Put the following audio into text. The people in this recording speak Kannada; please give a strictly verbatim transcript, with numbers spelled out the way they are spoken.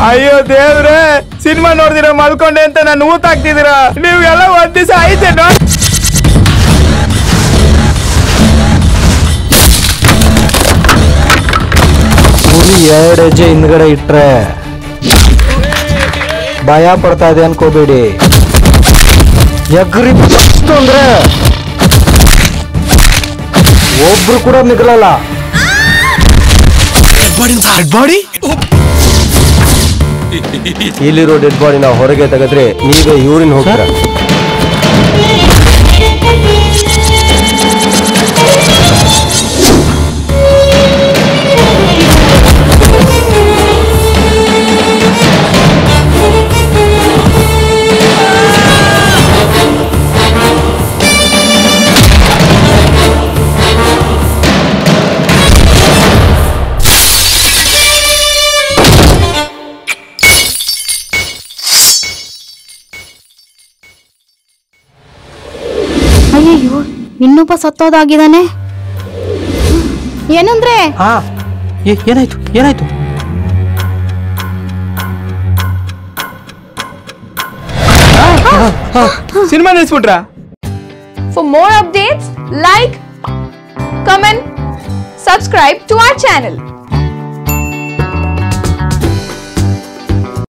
ಅಯ್ಯೋ ದೇವ್ರೆ, ಸಿನಿಮಾ ನೋಡ್ದಿರ ಮಲ್ಕೊಂಡೆ ಅಂತ ನಾನು ಊತ ಹಾಕ್ತಿದ್ದೀರಾ? ನೀವೆಲ್ಲ ಒಂದ್ ದಿವಸ ಆಯ್ತೇನೋ? ಎರಡು ಹೆಜ್ಜೆ ಹಿಂದ್ಗಡೆ ಇಟ್ರೆ ಭಯ ಪಡ್ತಾ ಇದೆ ಅನ್ಕೋಬೇಡಿ. ಎಗ್ರಿ ಅಂದ್ರೆ ಒಬ್ರು ಕೂಡ ಮಿಗಲಲ್ಲ. ಇಲ್ಲಿರೋ ಡೆಡ್ ಬಾಡಿನ ಹೊರಗೆ ತೆಗೆದ್ರೆ ನೀವೇ ಯೂರಿನ್ ಹೋಗ್ತೀರ. ಅಯ್ಯೋ, ಇನ್ನೊಬ್ಬ ಸತ್ತೋದಾಗಿದ್ದಾನೆ. ಏನಂದ್ರೆ ಏನಾಯ್ತು ಏನಾಯ್ತು? ಸಿನಿಮಾ ನಿಲ್ಸ್ಬಿಟ್ರಾ? For more updates, like, comment, subscribe to our channel.